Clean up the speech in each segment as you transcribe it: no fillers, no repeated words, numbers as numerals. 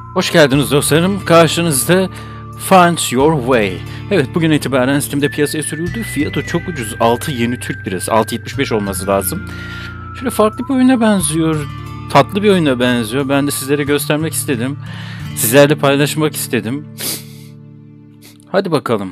Hoş geldiniz dostlarım. Karşınızda Find Your Way. Evet, bugün itibaren Steam'de piyasaya sürüldü. Fiyatı çok ucuz. 6 yeni Türk lirası. 6.75 olması lazım. Şöyle farklı bir oyuna benziyor. Tatlı bir oyuna benziyor. Ben de sizlere göstermek istedim. Sizlerle paylaşmak istedim. Hadi bakalım.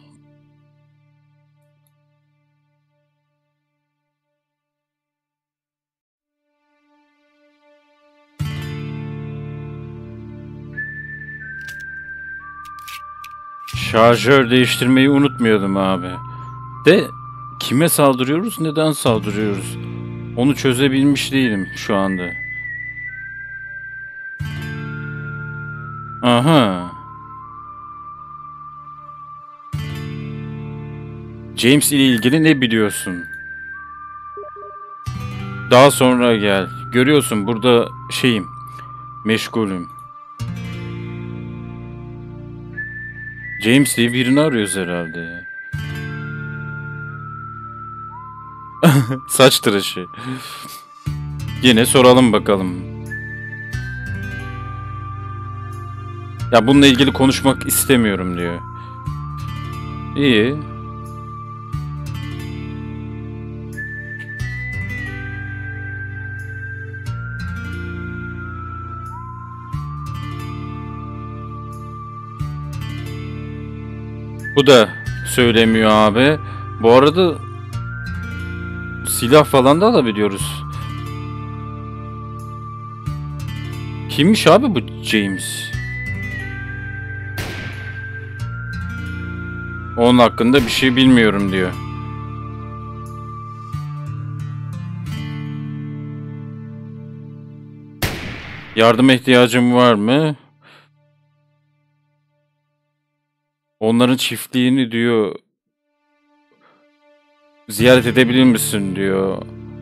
Şarjör değiştirmeyi unutmuyordum abi. De kime saldırıyoruz, neden saldırıyoruz? Onu çözebilmiş değilim şu anda. Aha. James ile ilgili ne biliyorsun? Daha sonra gel. Görüyorsun burada şeyim. Meşgulüm. James diye birini arıyoruz herhalde ya. Saç tıraşı. Yine soralım bakalım. Ya bununla ilgili konuşmak istemiyorum diyor. İyi. Bu da söylemiyor abi. Bu arada silah falan da alabiliyoruz. Kimmiş abi bu James? Onun hakkında bir şey bilmiyorum diyor. Yardıma ihtiyacım var mı? Onların çiftliğini diyor ziyaret edebilir misin diyor.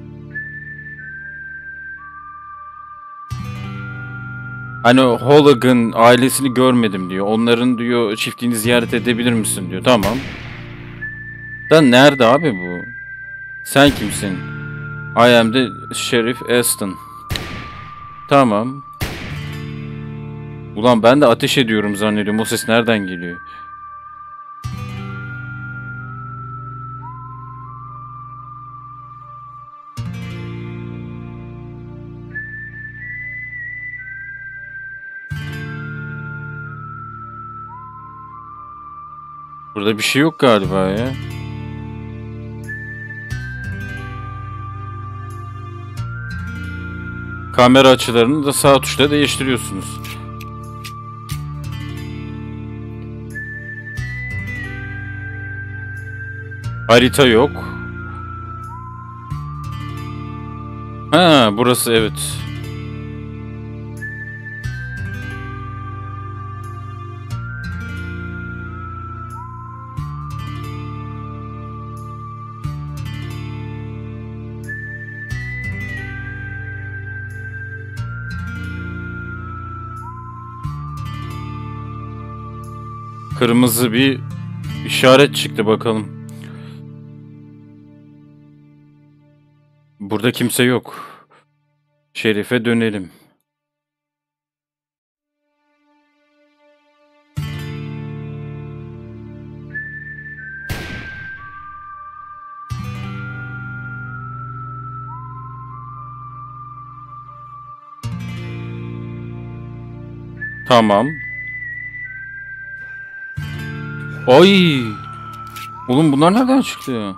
Hani Hooligan ailesini görmedim diyor. Onların diyor çiftliğini ziyaret edebilir misin diyor. Tamam. Da nerede abi bu? Sen kimsin? I am the Sheriff Aston. Tamam. Ulan ben de ateş ediyorum zannediyorum. O ses nereden geliyor? Burada bir şey yok galiba ya. Kamera açılarını da sağ tuşla değiştiriyorsunuz. Harita yok. Ha, burası evet. Kırmızı bir işaret çıktı bakalım. Burada kimse yok. Şerife dönelim. Tamam. Ay! Oğlum bunlar nereden çıktı ya?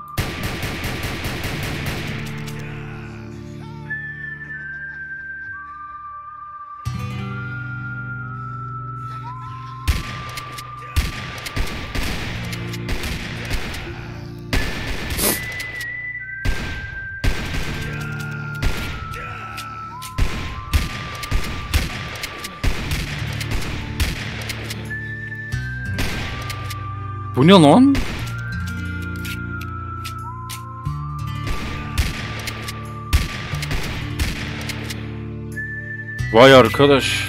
Bu ne lan? Vay arkadaş.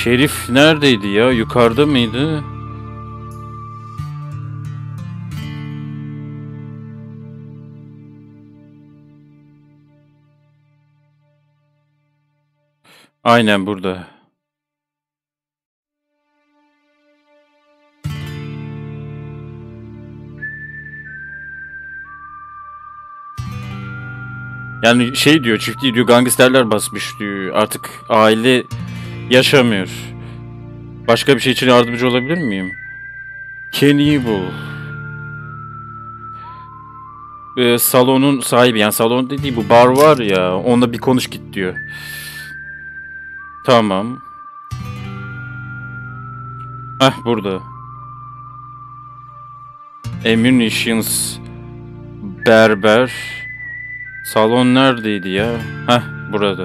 Şerif neredeydi ya? Yukarıda mıydı? Aynen burada. Yani şey diyor, çiftliği diyor gangsterler basmış diyor. Artık aile yaşamıyor. Başka bir şey için yardımcı olabilir miyim? Kenny'i bul. Salonun sahibi, yani salon dediği bu bar var ya, onunla bir konuş git diyor. Tamam. Heh, burada. Ammunitions berber. Salon neredeydi ya? Heh, burada.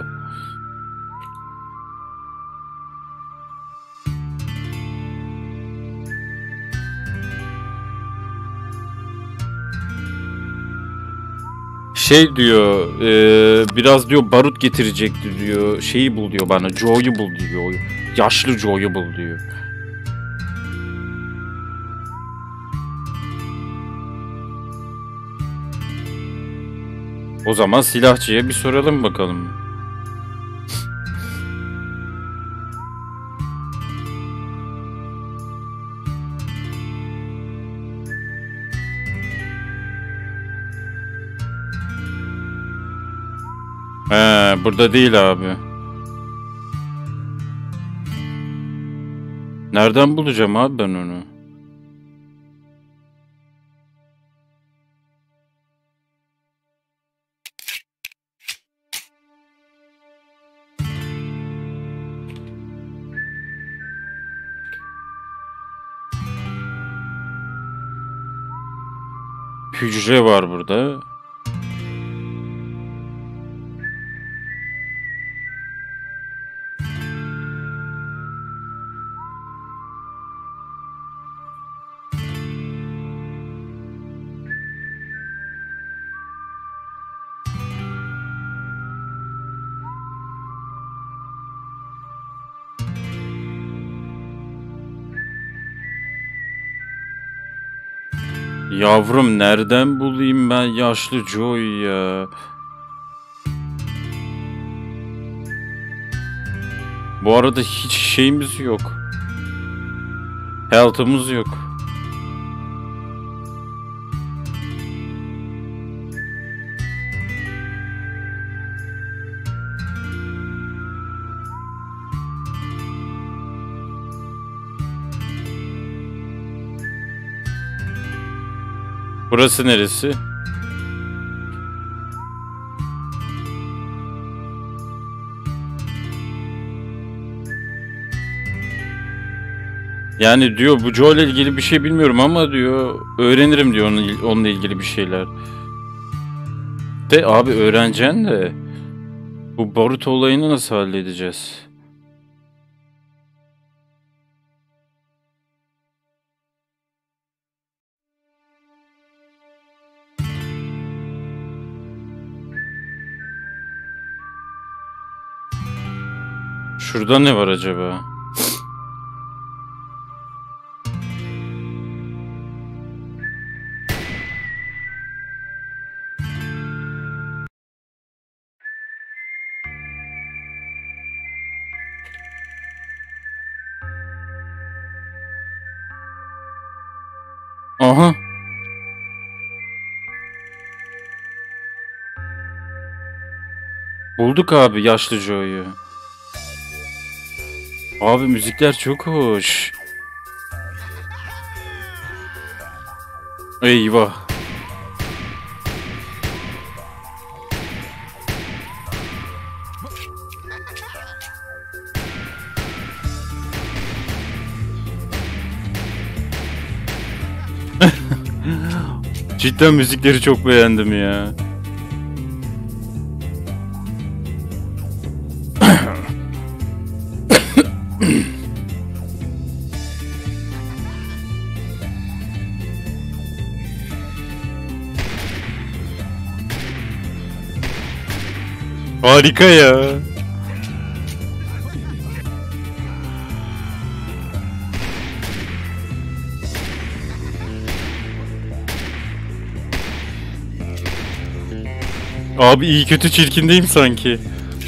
Şey diyor, biraz diyor barut getirecekti diyor. Şeyi bul diyor bana, Joe'yu bul diyor. Yaşlı Joe'yu bul diyor. O zaman silahçıya bir soralım bakalım. Burada değil abi. Nereden bulacağım abi ben onu? Hücre var burada. Yavrum nereden bulayım ben yaşlı Joe'yu ya? Bu arada hiç şeyimiz yok. Health'ımız yok. Burası neresi? Yani diyor bu Joe ile ilgili bir şey bilmiyorum ama diyor öğrenirim diyor onunla ilgili bir şeyler. De abi öğreneceksin de bu barut olayını nasıl halledeceğiz? Şurada ne var acaba? Aha. Bulduk abi yaşlı Joe'yu. Abi müzikler çok hoş. Eyvah. Cidden müzikleri çok beğendim ya. Harika ya. Abi iyi kötü çirkindeyim sanki.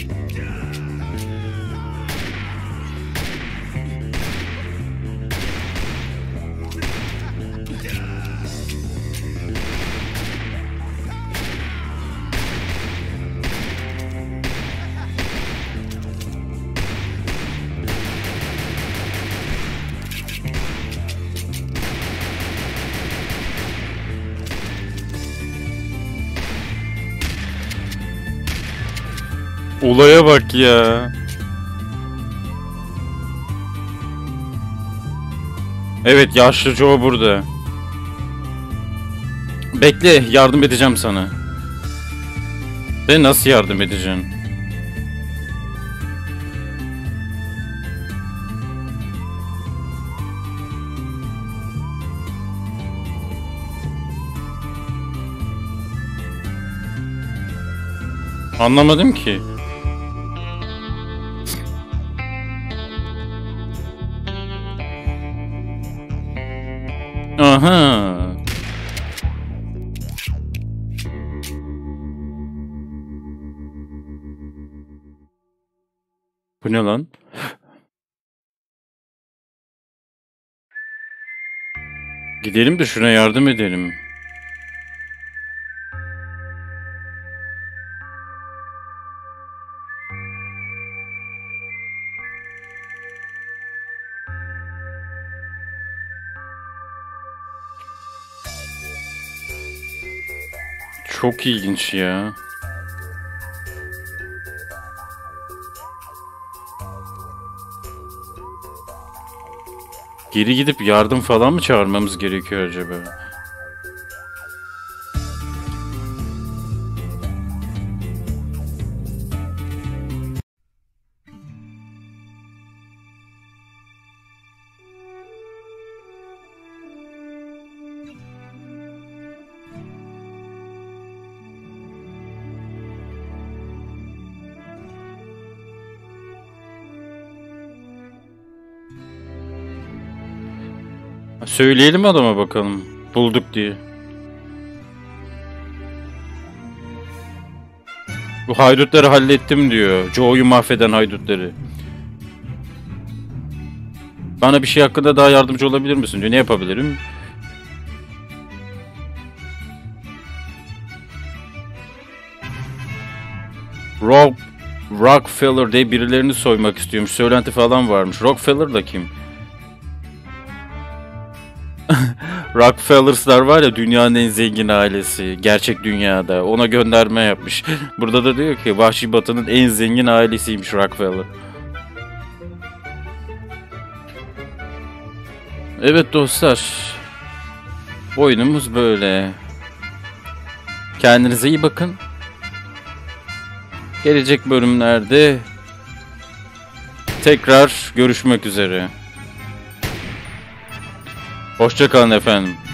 Olaya bak ya. Evet, yaşlı Joe burada. Bekle, yardım edeceğim sana. Ve nasıl yardım edeceksin? Anlamadım ki. Aha. Bu ne lan? Gidelim de şuna yardım edelim. Çok ilginç ya. Geri gidip yardım falan mı çağırmamız gerekiyor acaba? Söyleyelim adama bakalım. Bulduk diye. Bu haydutları hallettim diyor. Joe'yu mahveden haydutları. Bana bir şey hakkında daha yardımcı olabilir misin diyor. Ne yapabilirim? Rockefeller diye birilerini soymak istiyormuş. Söylenti falan varmış. Rockefeller da kim? Rockefeller'slar var ya, dünyanın en zengin ailesi. Gerçek dünyada. Ona gönderme yapmış. Burada da diyor ki Vahşi Batı'nın en zengin ailesiymiş Rockefeller. Evet dostlar. Oyunumuz böyle. Kendinize iyi bakın. Gelecek bölümlerde tekrar görüşmek üzere. Hoşça kalın efendim.